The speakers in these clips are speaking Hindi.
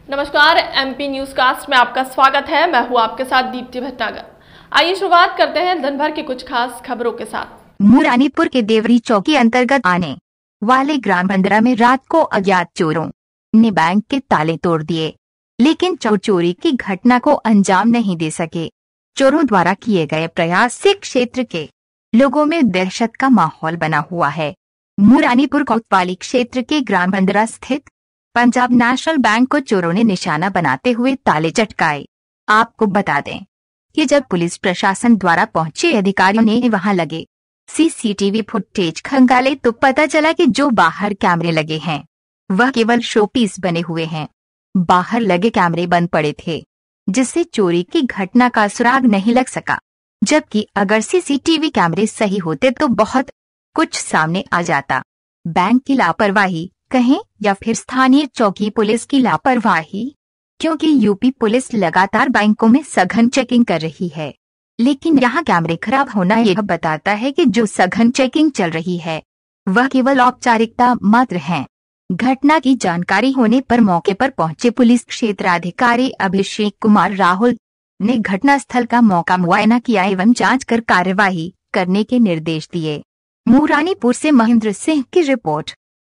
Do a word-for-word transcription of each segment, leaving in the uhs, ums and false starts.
नमस्कार, एमपी न्यूज कास्ट में आपका स्वागत है। मैं हूं आपके साथ दीप्ति भटनागर। आइए शुरुआत करते हैं दिन भर की कुछ खास खबरों के साथ। मुरानीपुर के देवरी चौकी अंतर्गत आने वाले ग्राम बंदरा में रात को अज्ञात चोरों ने बैंक के ताले तोड़ दिए, लेकिन चोर चोरी की घटना को अंजाम नहीं दे सके। चोरों द्वारा किए गए प्रयास से क्षेत्र के लोगों में दहशत का माहौल बना हुआ है। मुरानीपुर कोतवाली क्षेत्र के ग्राम बंदरा स्थित पंजाब नेशनल बैंक को चोरों ने निशाना बनाते हुए ताले चटकाए। आपको बता दें कि जब पुलिस प्रशासन द्वारा पहुंचे अधिकारियों ने वहां लगे सीसीटीवी फुटेज खंगाले तो पता चला कि जो बाहर कैमरे लगे हैं वह केवल शोपीस बने हुए हैं। बाहर लगे कैमरे बंद पड़े थे, जिससे चोरी की घटना का सुराग नहीं लग सका। जबकि अगर सीसीटीवी कैमरे सही होते तो बहुत कुछ सामने आ जाता। बैंक की लापरवाही कहें या फिर स्थानीय चौकी पुलिस की लापरवाही, क्योंकि यूपी पुलिस लगातार बैंकों में सघन चेकिंग कर रही है, लेकिन यहाँ कैमरे खराब होना यह बताता है कि जो सघन चेकिंग चल रही है वह केवल औपचारिकता मात्र है। घटना की जानकारी होने पर मौके पर पहुंचे पुलिस क्षेत्राधिकारी अभिषेक कुमार राहुल ने घटनास्थल का मौका मुआयना किया एवं जांच कर कार्यवाही करने के निर्देश दिए। मुरानीपुर से महेंद्र सिंह की रिपोर्ट।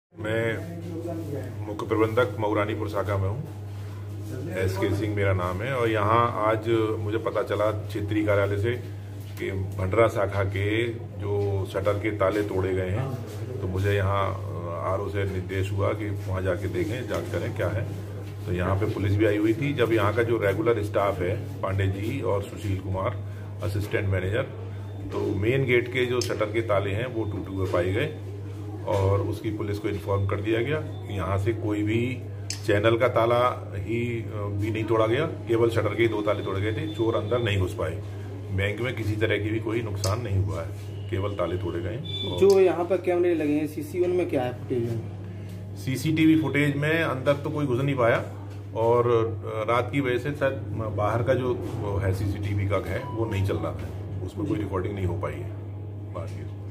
मैं मुख्य प्रबंधक मुरानीपुर शाखा में हूँ। एस के सिंह मेरा नाम है और यहाँ आज मुझे पता चला क्षेत्रीय कार्यालय से कि भंडरा शाखा के जो शटर के ताले तोड़े गए हैं, तो मुझे यहाँ आर ओ से निर्देश हुआ कि वहाँ जाके देखें, जांच करें क्या है। तो यहाँ पे पुलिस भी आई हुई थी। जब यहाँ का जो रेगुलर स्टाफ है पांडे जी और सुशील कुमार असिस्टेंट मैनेजर, तो मेन गेट के जो शटर के ताले हैं वो टूटे हुए पाए गए और उसकी पुलिस को इन्फॉर्म कर दिया गया। यहाँ से कोई भी चैनल का ताला ही भी नहीं तोड़ा गया, केवल शटर के ही दो ताले तोड़े गए थे। चोर अंदर नहीं घुस पाए। बैंक में किसी तरह की भी कोई नुकसान नहीं हुआ है, केवल ताले तोड़े गए। जो यहाँ पर कैमरे लगे हैं सीसी, उनमें क्या है फुटेज में? सीसीटीवी फुटेज में अंदर तो कोई घुस नहीं पाया और रात की वजह से शायद बाहर का जो है सीसीटीवी का है वो नहीं चल रहा था, उसमें कोई रिकॉर्डिंग नहीं हो पाई है बाकी।